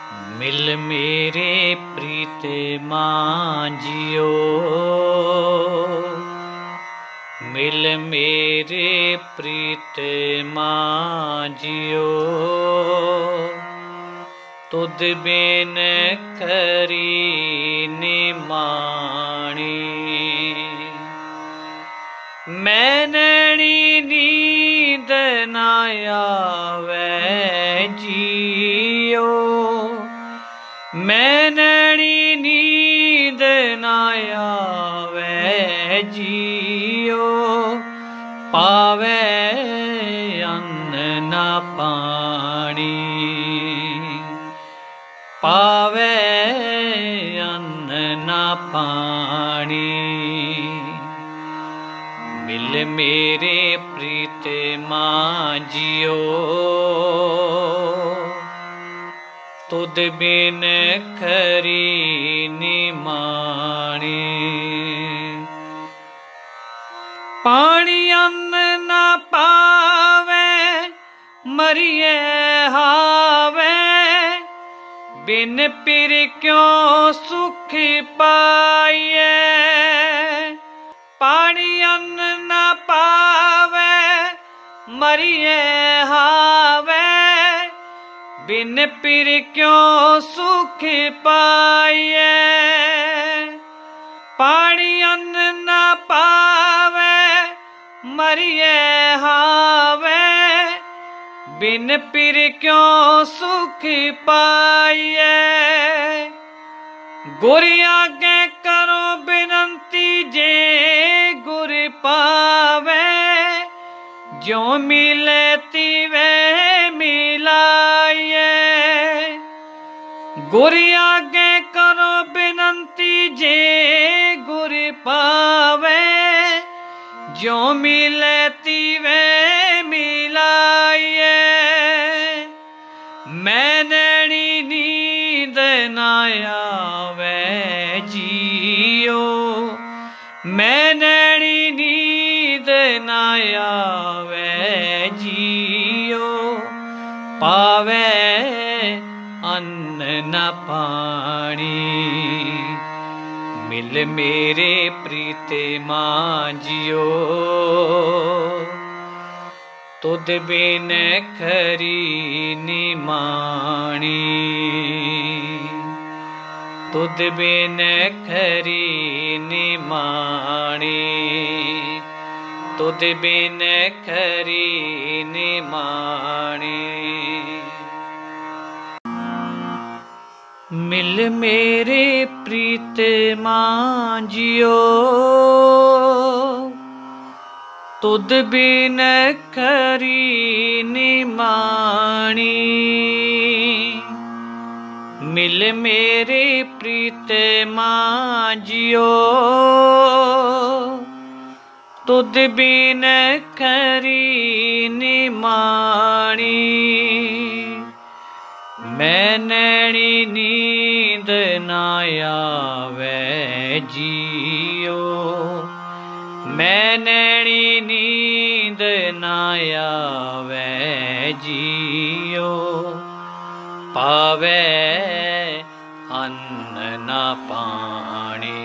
मिल मेरे प्रीत मांझियो, मिल मेरे प्रीत मांझियो, तुद बिन खरी निमाणी। मैं नैनी नींद न आवे जियो, मैं नैनी नींद न आवे जियो, पावे अन्न न पानी, पावे अन्न न पानी। मिल मेरे प्रीत मांझियो, तुद बिन खरी निमाणी। पानी अन्न न पावे मरिए हावे, बिन पिर क्यों सुख पाइए। पानी अन्न न पावे मरिए हावे, बिन पिर क्यों सुख पाइए। पानी अन्न न पावे मरिए हावे, बिन पिर क्यों सुख पाइए। गुर आगे करो बिनती जे गुर पावे, जो मिले तिवे मिलाइए। गुर आगे करो बिनती जे गुर पावे, जो मिले तिवे मिलाइए। मैं नैनी नींद न आवे जियो, मैं नैनी नींद न आवे जियो, पावे अन्न न पानी। मिल मेरे प्रीत मांझियो, तुद बिन खरी निमाणी, तुद बिन खरी निमाणी, तुद बिन खरी निमाणी। मिल मेरे प्रीत मांझियो, तुद बिन खरी निमाणी। मिल मेरे प्रीत मांझियो, तुद बिन खरी निमाणी। मैं नैनी नींद न आवे जियो, मैं नैनी नींद न आवे जियो, पावे अन्न न पानी,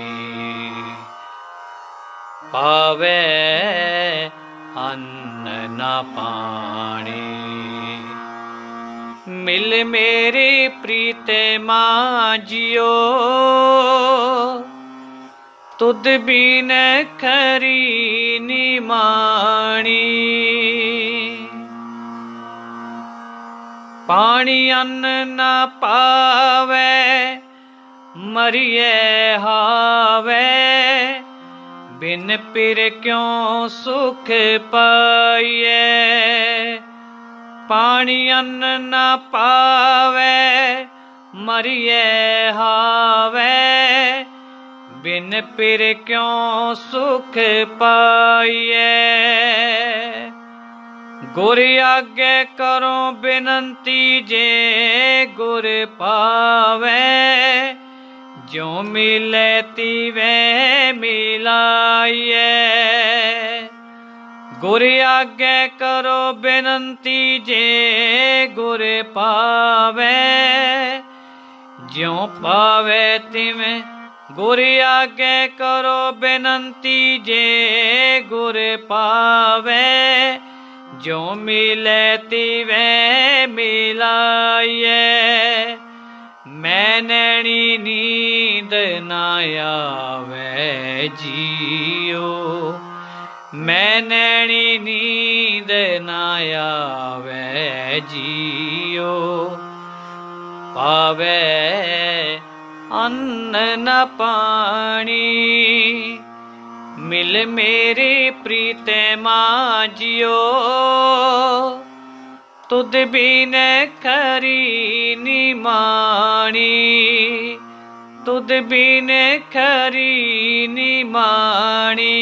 पावे अन्न न पानी। मिल मेरे प्रीत मांझियो, तुद बिन खरी निमाणी। पानी अन्न न पावे मरिए हावे, बिन पिर क्यों सुख पाइए। पानी अन्न न पावे मरिए हावे, बिन पिर क्यों सुख पाइए। गुर आगे करो बिनती जे गुर पावे, जो मिले तिवे मिलाइए। गुर आगे करो बिनती जे गुर पावे, ज्यों पावे तिवें गुर आगे करो बेनंती जे गुर पावे जो मिले तिवे मिलाइए मैनणी नींद ना आवे जियो मैनणी नींद ना आवे जियो पावे अन्न न पानी मिल मेरी प्रीते माजियो तुद बिन खरी निमाणी तुद बिन खरी निमाणी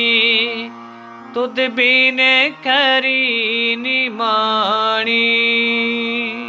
तुद बिन खरी निमाणी।